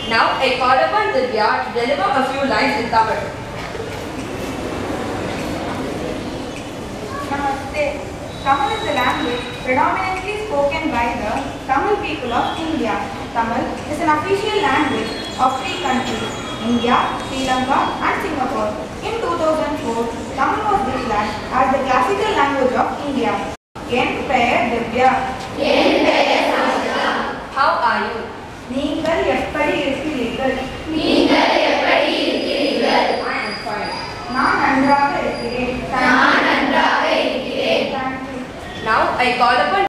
Now I call upon Divya to deliver a few lines in Tamil. Namaste. Tamil is a language predominantly spoken by the Tamil people of India. Tamil is an official language of three countries, India, Sri Lanka and Singapore. In 2004, Tamil was declared as the classical language of India. என் பெயர் திவ்யா. என் பெயர் Samudra. How are you? நீங்கள் எப்படி இருக்கிறீர்கள்? நீங்கள் எப்படி இருக்கிறீர்கள்? I am fine. நான் நன்றாக இருக்கிறேன். நான் நன்றாக இருக்கிறேன். Thank you. Now I call upon